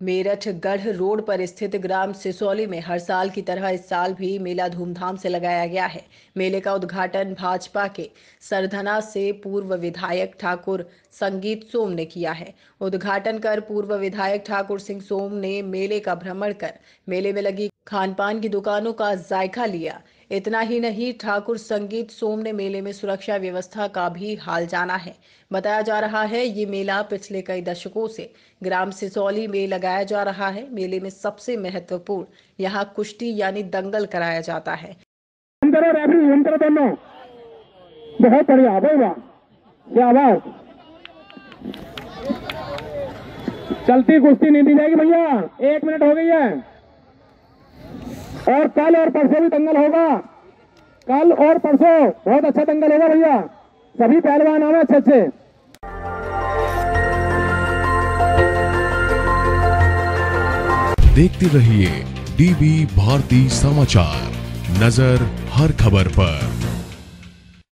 मेरठ गढ़ रोड पर स्थित ग्राम सिसौली में हर साल की तरह इस साल भी मेला धूमधाम से लगाया गया है। मेले का उद्घाटन भाजपा के सरधना से पूर्व विधायक ठाकुर संगीत सोम ने किया है। उद्घाटन कर पूर्व विधायक ठाकुर सिंह सोम ने मेले का भ्रमण कर मेले में लगी खान पान की दुकानों का जायका लिया। इतना ही नहीं, ठाकुर संगीत सोम ने मेले में सुरक्षा व्यवस्था का भी हाल जाना है। बताया जा रहा है ये मेला पिछले कई दशकों से ग्राम सिसौली में लगाया जा रहा है। मेले में सबसे महत्वपूर्ण यहाँ कुश्ती यानी दंगल कराया जाता है। दोनों बहुत बढ़िया, शाबाश। चलती कुश्ती नहीं दी जाएगी भैया, 1 मिनट हो गई है। और कल और परसों भी दंगल होगा, कल और परसों बहुत अच्छा दंगल होगा भैया। सभी पहलवान आवे अच्छे अच्छे। देखते रहिए डीबी भारती समाचार, नजर हर खबर पर।